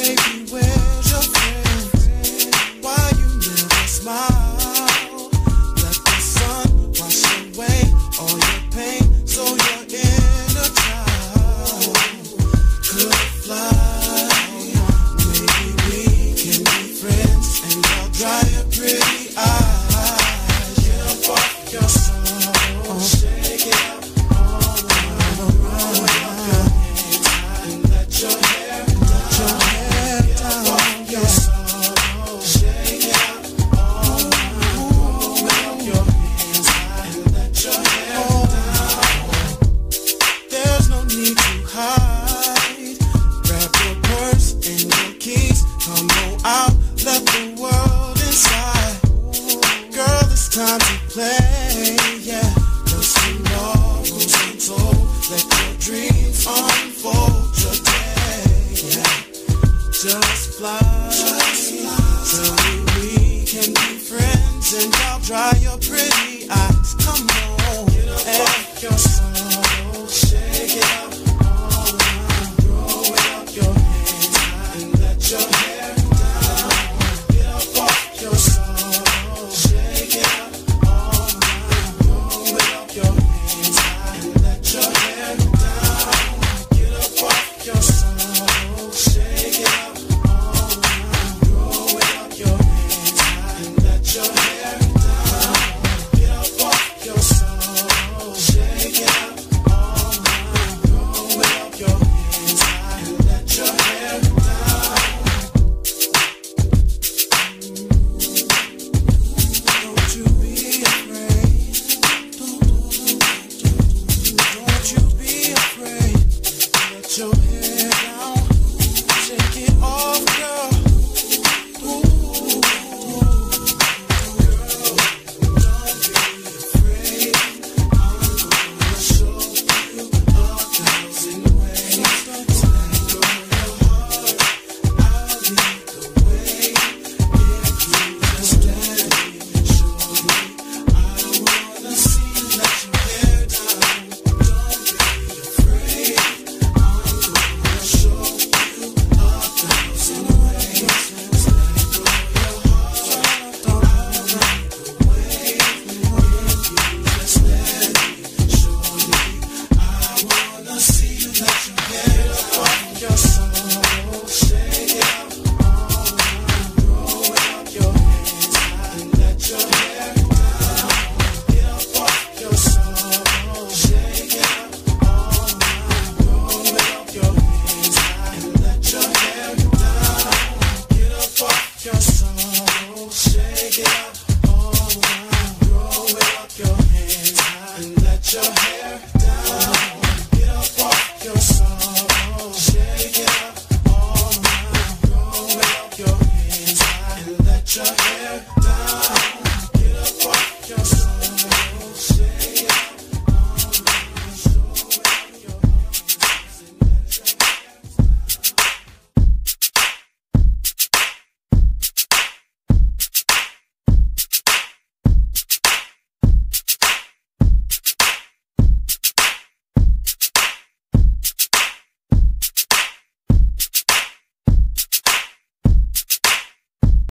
Baby, where's your friend? Why you never smile? Let the sun wash away all your pain, so your inner child could fly. Maybe we can be friends, and I'll dry your pretty eyes. Get up off your sorrow, shake it up all around your hands and let your hair down. Your sorrow, shake it up all around your hands and let your hair down. There's no need to hide. Grab your purse and your keys, come on out, let the world inside. Girl, it's time to play, yeah. Just know who's control. Let your dreams unfold today, yeah. Just fly. Tell me we can be friends, and I'll dry your pretty